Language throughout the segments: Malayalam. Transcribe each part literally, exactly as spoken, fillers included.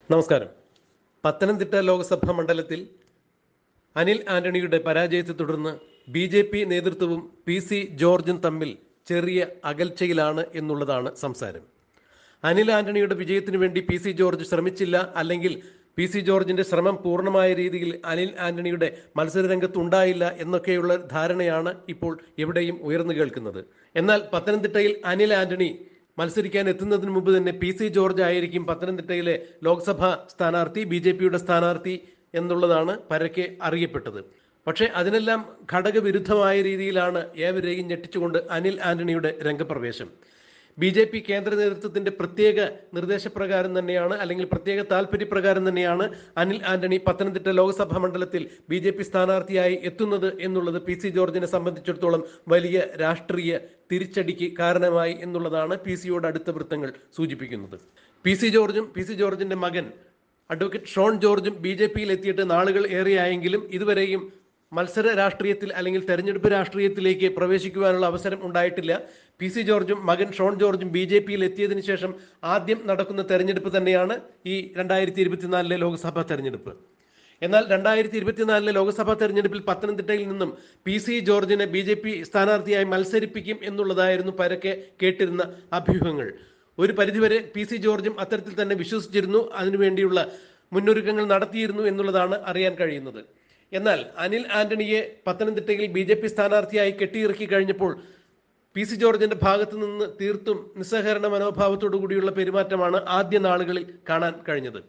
നമസ്കാരം. പത്തനംതിട്ട ലോക്സഭാ മണ്ഡലത്തിൽ അനിൽ ആന്റണിയുടെ പരാജയത്തെ തുടർന്ന് ബി ജെ പി നേതൃത്വവും പി സി ജോർജും തമ്മിൽ ചെറിയ അകൽച്ചയിലാണ് എന്നുള്ളതാണ് സംസാരം. അനിൽ ആന്റണിയുടെ വിജയത്തിനു വേണ്ടി പി സി ജോർജ് ശ്രമിച്ചില്ല, അല്ലെങ്കിൽ പി സി ജോർജിന്റെ ശ്രമം പൂർണ്ണമായ രീതിയിൽ അനിൽ ആന്റണിയുടെ മത്സരരംഗത്ത് ഉണ്ടായില്ല എന്നൊക്കെയുള്ള ധാരണയാണ് ഇപ്പോൾ എവിടെയും ഉയർന്നു കേൾക്കുന്നത്. എന്നാൽ പത്തനംതിട്ടയിൽ അനിൽ ആന്റണി മത്സരിക്കാൻ എത്തുന്നതിന് മുമ്പ് തന്നെ പി സി ജോർജ് ആയിരിക്കും പത്തനംതിട്ടയിലെ ലോക്സഭാ സ്ഥാനാർത്ഥി, ബി ജെ പിയുടെ സ്ഥാനാർത്ഥി എന്നുള്ളതാണ് പരക്കെ അറിയപ്പെട്ടത്. പക്ഷേ അതിനെല്ലാം ഘടകവിരുദ്ധമായ രീതിയിലാണ് ഏവരെയും ഞെട്ടിച്ചുകൊണ്ട് അനിൽ ആന്റണിയുടെ രംഗപ്രവേശം. ബി ജെ പി കേന്ദ്ര നേതൃത്വത്തിന്റെ പ്രത്യേക നിർദ്ദേശപ്രകാരം തന്നെയാണ്, അല്ലെങ്കിൽ പ്രത്യേക താല്പര്യപ്രകാരം തന്നെയാണ് അനിൽ ആന്റണി പത്തനംതിട്ട ലോക്സഭാ മണ്ഡലത്തിൽ ബി ജെ പി സ്ഥാനാർത്ഥിയായി എത്തുന്നത് എന്നുള്ളത് പി സി ജോർജിനെ സംബന്ധിച്ചിടത്തോളം വലിയ രാഷ്ട്രീയ തിരിച്ചടിക്ക് കാരണമായി എന്നുള്ളതാണ് പി സിയോട് അടുത്ത വൃത്തങ്ങൾ സൂചിപ്പിക്കുന്നത്. പി സി ജോർജും പി സി ജോർജിന്റെ മകൻ അഡ്വക്കേറ്റ് ഷോൺ ജോർജും ബി ജെ പിയിൽ എത്തിയിട്ട് നാളുകൾ ഏറെയായെങ്കിലും ഇതുവരെയും മത്സര രാഷ്ട്രീയത്തിൽ അല്ലെങ്കിൽ തെരഞ്ഞെടുപ്പ് രാഷ്ട്രീയത്തിലേക്ക് പ്രവേശിക്കുവാനുള്ള അവസരം ഉണ്ടായിട്ടില്ല. പി സി ജോർജും മകൻ ഷോൺ ജോർജും ബി ജെ പിയിൽ എത്തിയതിനു ശേഷം ആദ്യം നടക്കുന്ന തെരഞ്ഞെടുപ്പ് തന്നെയാണ് ഈ രണ്ടായിരത്തി ഇരുപത്തിനാലിലെ ലോക്സഭാ തെരഞ്ഞെടുപ്പ്. എന്നാൽ രണ്ടായിരത്തി ഇരുപത്തിനാലിലെ ലോക്സഭാ തെരഞ്ഞെടുപ്പിൽ പത്തനംതിട്ടയിൽ നിന്നും പി സി ജോർജിനെ ബി ജെ പി സ്ഥാനാർത്ഥിയായി മത്സരിപ്പിക്കും എന്നുള്ളതായിരുന്നു പരക്കെ കേട്ടിരുന്ന അഭ്യൂഹങ്ങൾ. ഒരു പരിധിവരെ പി സി ജോർജും അത്തരത്തിൽ തന്നെ വിശ്വസിച്ചിരുന്നു, അതിനുവേണ്ടിയുള്ള മുന്നൊരുക്കങ്ങൾ നടത്തിയിരുന്നു എന്നുള്ളതാണ് അറിയാൻ കഴിയുന്നത്. എന്നാൽ അനിൽ ആന്റണിയെ പത്തനംതിട്ടയിൽ ബി ജെ പി സ്ഥാനാർത്ഥിയായി കെട്ടിയിറക്കി കഴിഞ്ഞപ്പോൾ പി സി ജോർജിന്റെ ഭാഗത്തു നിന്ന് തീർത്തും നിസ്സഹകരണ മനോഭാവത്തോടു കൂടിയുള്ള പെരുമാറ്റമാണ് ആദ്യ നാളുകളിൽ കാണാൻ കഴിഞ്ഞത്.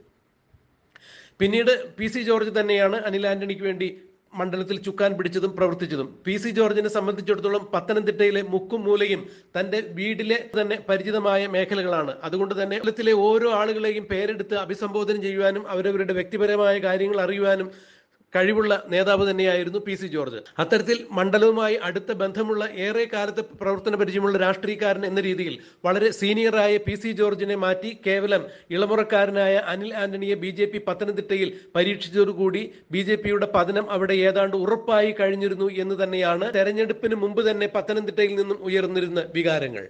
പിന്നീട് പി സി ജോർജ് തന്നെയാണ് അനിൽ ആന്റണിക്ക് വേണ്ടി മണ്ഡലത്തിൽ ചുക്കാൻ പിടിച്ചതും പ്രവർത്തിച്ചതും. പി സി ജോർജിനെ സംബന്ധിച്ചിടത്തോളം പത്തനംതിട്ടയിലെ മുക്കും മൂലയും തന്റെ വീടിലെ തന്നെ പരിചിതമായ മേഖലകളാണ്. അതുകൊണ്ട് തന്നെ മണ്ഡലത്തിലെ ഓരോ ആളുകളെയും പേരെടുത്ത് അഭിസംബോധന ചെയ്യുവാനും അവരവരുടെ വ്യക്തിപരമായ കാര്യങ്ങൾ അറിയുവാനും കഴിവുള്ള നേതാവ് തന്നെയായിരുന്നു പി സി ജോർജ്. അത്തരത്തിൽ മണ്ഡലവുമായി അടുത്ത ബന്ധമുള്ള ഏറെ കാലത്തെ പ്രവർത്തന പരിചയമുള്ള രാഷ്ട്രീയക്കാരൻ എന്ന രീതിയിൽ വളരെ സീനിയറായ പി സി ജോർജിനെ മാറ്റി കേവലം ഇളമുറക്കാരനായ അനിൽ ആന്റണിയെ ബി ജെ പി പത്തനംതിട്ടയിൽ പരീക്ഷിച്ചതോടുകൂടി ബി ജെ പിയുടെ പതനം അവിടെ ഏതാണ്ട് ഉറപ്പായി കഴിഞ്ഞിരുന്നു എന്ന് തന്നെയാണ് തെരഞ്ഞെടുപ്പിന് മുമ്പ് തന്നെ പത്തനംതിട്ടയിൽ നിന്നും ഉയർന്നിരുന്ന വികാരങ്ങൾ.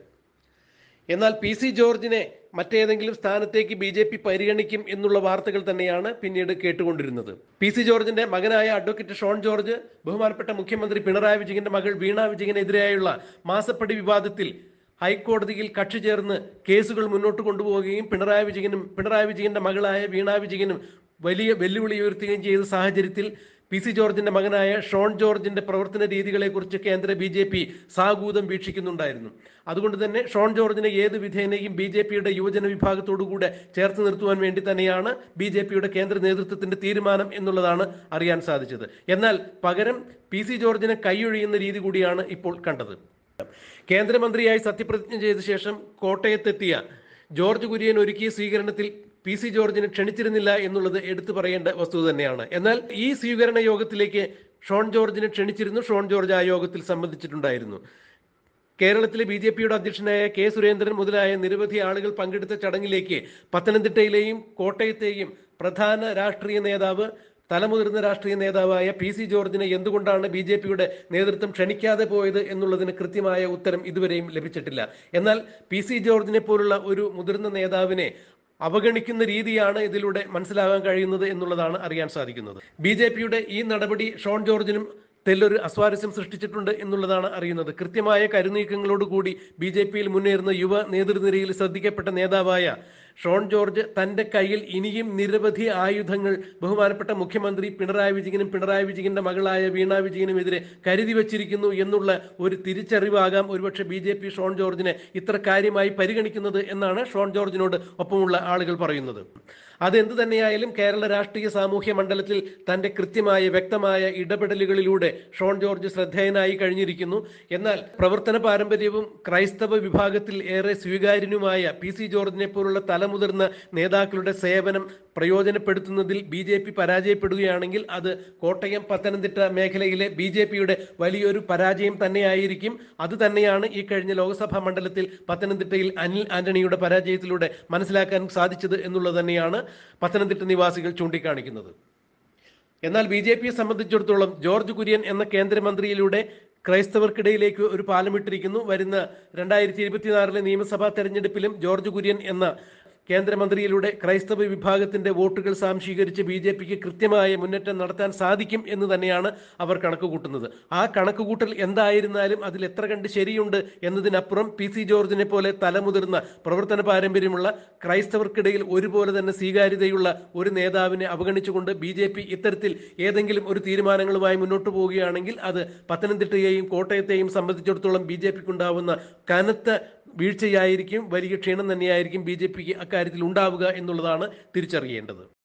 എന്നാൽ പി സി ജോർജിനെ മറ്റേതെങ്കിലും സ്ഥാനത്തേക്ക് ബി ജെ പി പരിഗണിക്കും എന്നുള്ള വാർത്തകൾ തന്നെയാണ് പിന്നീട് കേട്ടുകൊണ്ടിരുന്നത്. പി സി ജോർജിന്റെ മകനായ അഡ്വക്കേറ്റ് ഷോൺ ജോർജ് ബഹുമാനപ്പെട്ട മുഖ്യമന്ത്രി പിണറായി വിജയന്റെ മകൾ വീണ വിജയനെതിരെയുള്ള മാസപ്പടി വിവാദത്തിൽ ഹൈക്കോടതിയിൽ കക്ഷി ചേർന്ന് കേസുകൾ മുന്നോട്ട് കൊണ്ടുപോവുകയും പിണറായി വിജയനും പിണറായി വിജയന്റെ മകളായ വീണ വിജയനും വലിയ വെല്ലുവിളി ഉയർത്തുകയും ചെയ്ത സാഹചര്യത്തിൽ പി സി ജോർജിന്റെ മകനായ ഷോൺ ജോർജിന്റെ പ്രവർത്തന രീതികളെക്കുറിച്ച് കേന്ദ്ര ബി ജെ പി സാഗൂതം വീക്ഷിക്കുന്നുണ്ടായിരുന്നു. അതുകൊണ്ട് തന്നെ ഷോൺ ജോർജിനെ ഏത് വിധേനയും ബി ജെ പിയുടെ യുവജന വിഭാഗത്തോടുകൂടെ ചേർത്ത് നിർത്തുവാൻ വേണ്ടി തന്നെയാണ് ബി ജെ പിയുടെ കേന്ദ്ര നേതൃത്വത്തിന്റെ തീരുമാനം എന്നുള്ളതാണ് അറിയാൻ സാധിച്ചത്. എന്നാൽ പകരം പി സി ജോർജിനെ കൈയൊഴിയുന്ന രീതി കൂടിയാണ് ഇപ്പോൾ കണ്ടത്. കേന്ദ്രമന്ത്രിയായി സത്യപ്രതിജ്ഞ ചെയ്ത ശേഷം കോട്ടയത്തെത്തിയ ജോർജ് കുര്യൻ ഒരുക്കിയ സ്വീകരണത്തിൽ പി സി ജോർജിനെ ക്ഷണിച്ചിരുന്നില്ല എന്നുള്ളത് എടുത്തു പറയേണ്ട വസ്തുത തന്നെയാണ്. എന്നാൽ ഈ സ്വീകരണ യോഗത്തിലേക്ക് ഷോൺ ജോർജിനെ ക്ഷണിച്ചിരുന്നു. ഷോൺ ജോർജ് ആ യോഗത്തിൽ സംബന്ധിച്ചിട്ടുണ്ടായിരുന്നു. കേരളത്തിലെ ബി ജെ പിയുടെ അധ്യക്ഷനായ കെ സുരേന്ദ്രൻ മുതലായ നിരവധി ആളുകൾ പങ്കെടുത്ത ചടങ്ങിലേക്ക് പത്തനംതിട്ടയിലെയും കോട്ടയത്തെയും പ്രധാന രാഷ്ട്രീയ നേതാവ്, തലമുതിർന്ന രാഷ്ട്രീയ നേതാവായ പി സി ജോർജിനെ എന്തുകൊണ്ടാണ് ബി ജെ പിയുടെ നേതൃത്വം ക്ഷണിക്കാതെ പോയത് എന്നുള്ളതിന് കൃത്യമായ ഉത്തരം ഇതുവരെയും ലഭിച്ചിട്ടില്ല. എന്നാൽ പി സി ജോർജിനെ പോലുള്ള ഒരു മുതിർന്ന നേതാവിനെ അവഗണിക്കുന്ന രീതിയാണ് ഇതിലൂടെ മനസ്സിലാകാൻ കഴിയുന്നത് എന്നുള്ളതാണ് അറിയാൻ സാധിക്കുന്നത്. ബി ജെ പിയുടെ ഈ നടപടി ഷോൺ ജോർജിനും തെല്ലൊരു അസ്വാരസ്യം സൃഷ്ടിച്ചിട്ടുണ്ട് എന്നുള്ളതാണ് അറിയുന്നത്. കൃത്യമായ കരുനീക്കങ്ങളോടുകൂടി ബി ജെ പിയിൽ മുന്നേറുന്ന യുവ നേതൃനിരയിൽ ശ്രദ്ധിക്കപ്പെട്ട നേതാവായ ഷോൺ ജോർജ് തന്റെ കയ്യിൽ ഇനിയും നിരവധി ആയുധങ്ങൾ ബഹുമാനപ്പെട്ട മുഖ്യമന്ത്രി പിണറായി വിജയനും പിണറായി വിജയന്റെ മകളായ വീണ വിജയനുമെതിരെ കരുതി വച്ചിരിക്കുന്നു എന്നുള്ള ഒരു തിരിച്ചറിവാകാം ഒരുപക്ഷെ ബി ജെ പി ഷോൺ ജോർജിനെ ഇത്ര കാര്യമായി പരിഗണിക്കുന്നത് എന്നാണ് ഷോൺ ജോർജിനോട് ഒപ്പമുള്ള ആളുകൾ പറയുന്നത്. അതെന്ത് തന്നെയായാലും കേരള രാഷ്ട്രീയ സാമൂഹ്യ മണ്ഡലത്തിൽ തന്റെ കൃത്യമായ വ്യക്തമായ ഇടപെടലുകളിലൂടെ ഷോൺ ജോർജ് ശ്രദ്ധേയനായി കഴിഞ്ഞിരിക്കുന്നു. എന്നാൽ പ്രവർത്തന പാരമ്പര്യവും ക്രൈസ്തവ വിഭാഗത്തിൽ ഏറെ സ്വീകാര്യനുമായ പി സി ജോർജിനെ പോലുള്ള തലമുതിർന്ന നേതാക്കളുടെ സേവനം പ്രയോജനപ്പെടുത്തുന്നതിൽ ബി ജെ പി പരാജയപ്പെടുകയാണെങ്കിൽ അത് കോട്ടയം പത്തനംതിട്ട മേഖലയിലെ ബി ജെ പിയുടെ വലിയൊരു പരാജയം തന്നെയായിരിക്കും. അത് തന്നെയാണ് ഈ കഴിഞ്ഞ ലോക്സഭാ മണ്ഡലത്തിൽ പത്തനംതിട്ടയിൽ അനിൽ ആന്റണിയുടെ പരാജയത്തിലൂടെ മനസ്സിലാക്കാൻ സാധിച്ചത് എന്നുള്ളത് തന്നെയാണ് പത്തനംതിട്ട നിവാസികൾ ചൂണ്ടിക്കാണിക്കുന്നത്. എന്നാൽ ബി ജെ പിയെ സംബന്ധിച്ചിടത്തോളം ജോർജ് കുര്യൻ എന്ന കേന്ദ്രമന്ത്രിയിലൂടെ ക്രൈസ്തവർക്കിടയിലേക്ക് ഒരു പാലമിട്ടിരിക്കുന്നു. വരുന്ന രണ്ടായിരത്തി ഇരുപത്തിനാറിലെ നിയമസഭാ തെരഞ്ഞെടുപ്പിലും ജോർജ് കുര്യൻ എന്ന കേന്ദ്രമന്ത്രിയിലൂടെ ക്രൈസ്തവ വിഭാഗത്തിന്റെ വോട്ടുകൾ സ്വാംശീകരിച്ച് ബി ജെ പിക്ക് കൃത്യമായ മുന്നേറ്റം നടത്താൻ സാധിക്കും എന്ന് തന്നെയാണ് അവർ കണക്കുകൂട്ടുന്നത്. ആ കണക്കുകൂട്ടൽ എന്തായിരുന്നാലും അതിൽ എത്ര കണ്ട് ശരിയുണ്ട് എന്നതിനപ്പുറം പി സി ജോർജിനെ പോലെ തലമുതിർന്ന പ്രവർത്തന പാരമ്പര്യമുള്ള ക്രൈസ്തവർക്കിടയിൽ ഒരുപോലെ തന്നെ സ്വീകാര്യതയുള്ള ഒരു നേതാവിനെ അവഗണിച്ചുകൊണ്ട് ബി ജെ പി ഇത്തരത്തിൽ ഏതെങ്കിലും ഒരു തീരുമാനങ്ങളുമായി മുന്നോട്ട് പോവുകയാണെങ്കിൽ അത് പത്തനംതിട്ടയെയും കോട്ടയത്തെയും സംബന്ധിച്ചിടത്തോളം ബി ജെ പിക്ക് ഉണ്ടാവുന്ന കനത്ത വീഴ്ചയായിരിക്കും, വലിയ ക്ഷീണം തന്നെയായിരിക്കും ബി ജെ പിക്ക് അക്കാര്യത്തിൽ ഉണ്ടാവുക എന്നുള്ളതാണ് തിരിച്ചറിയേണ്ടത്.